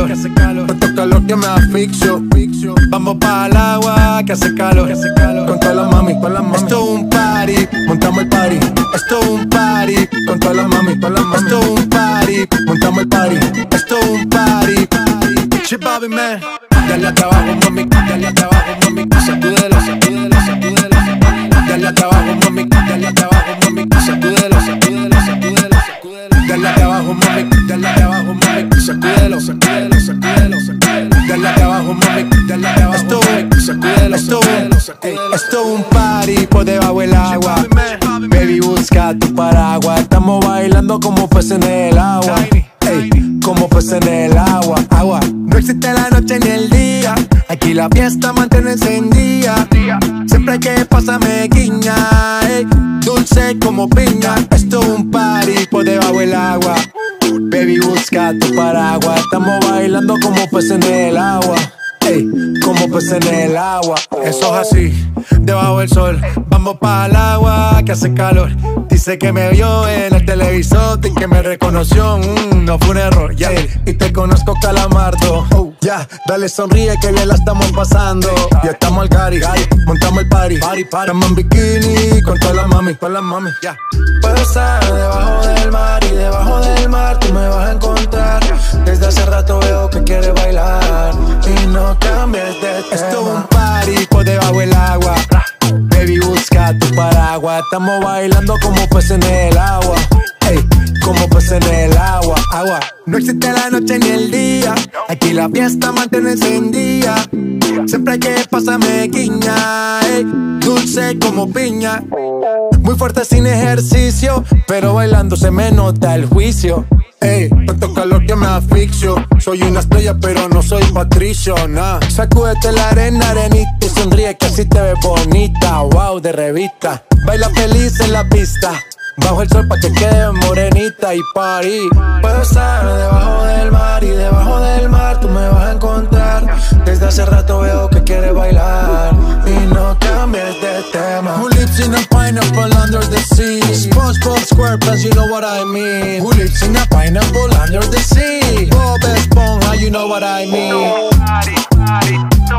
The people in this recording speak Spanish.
Tanto calor que me asfixio. Vamos para el agua que hace calor. Con todas las mami. Esto es un party, montamos el party. Esto es un party, con todas las mami. Esto es un party, montamos el party. Esto es un party. Chip Bobby man. Dale a trabajo mami, dale a trabajo mami. Sacúdelo, sacúdelo, sacúdelo. Dale a trabajo mami, dale a trabajo mami. Sacúdelo, sacúdelo, sacúdelo, sacúdelo. Dale a trabajo mami, dale a trabajo mami. Sacúdelo, sacúdelo, sacúdelo, sacúdelo. Dale a trabajo mami, dale a trabajo mami. Sacúdelo, sacúdelo, sacúdelo. Esto es un party por debajo del agua. Baby, busca tu paraguas. Estamos bailando como peces en el agua. Ey, como peces en el agua. No existe la noche ni el día. Aquí la fiesta mantiene encendida. Siempre hay que pasarme guiña. Ey, dulce como piña. Esto es un party por debajo del agua. Baby, busca tu paraguas. Estamos bailando como peces en el agua. Ey, como peces en el agua. Eso es así, debajo del sol. Vamos para el agua que hace calor. Dice que me vio en el televisor y que me reconoció. No fue un error, ya. Y te conozco, Calamardo. Ya, dale sonríe que bien la estamos pasando. Ya estamos al cari, montamos el party. Estamos en bikini con todas las mami, ya. Puedo estar debajo del mar y debajo del mar tú me vas a encontrar. Desde hace rato veo que quieres bailar y no cambies de tema. Esto es un party por debajo del agua. Baby, busca tu paraguas. Estamos bailando como peces en el agua. Ey, como peces en el agua. No existe la noche ni el día. Aquí la fiesta mantiene encendida. Siempre hay que pasarme guiña. Ey, dulce como piña. Muy fuerte sin ejercicio, pero bailando se me nota el juicio. Ey, tanto calor que me asfixio. Soy una estrella pero no soy Patricio, nah. Sacúdete la arena, arenita y sonríe que así te ves bonita. Wow, de revista. Baila feliz en la pista. Bajo el sol pa' que quede morenita y party. Puedo estar debajo del mar y debajo del mar tú me vas a encontrar. Desde hace rato veo que quieres bailar y no cambies de tema. Who lives in a pineapple under the sea? SpongeBob SquarePants, you know what I mean. Who lives in a pineapple under the sea? Bob Esponja, you know what I mean. Party, party,